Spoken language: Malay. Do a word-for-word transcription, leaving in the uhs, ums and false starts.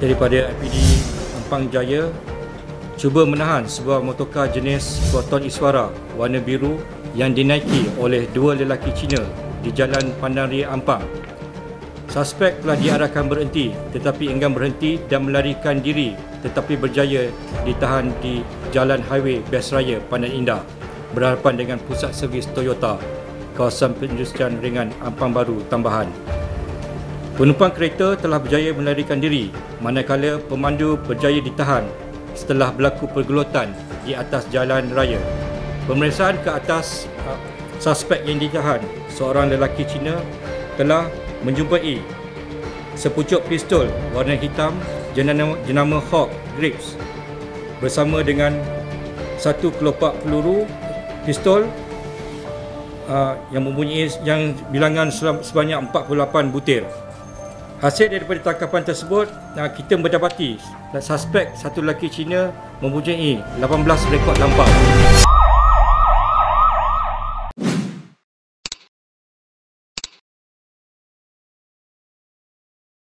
daripada I P D Pandan Jaya cuba menahan sebuah motorkar jenis Proton Iswara warna biru yang dinaiki oleh dua lelaki Cina di Jalan Pandan Jaya Ampang. Suspek telah diarahkan berhenti tetapi enggan berhenti dan melarikan diri, tetapi berjaya ditahan di Jalan Highway Besraya, Pandan Indah berhadapan dengan pusat servis Toyota, kawasan perindustrian ringan Ampang Baru Tambahan. Penumpang kereta telah berjaya melarikan diri manakala pemandu berjaya ditahan setelah berlaku pergelutan di atas jalan raya. Pemeriksaan ke atas uh, suspek yang ditahan, seorang lelaki Cina, telah menjumpai sepucuk pistol warna hitam jenama, jenama Hogue Grips bersama dengan satu kelopak peluru pistol uh, yang mempunyai yang bilangan sebanyak empat puluh lapan butir. Hasil daripada tangkapan tersebut, kita mendapati suspek satu lelaki Cina mempunyai lapan belas rekod lampau.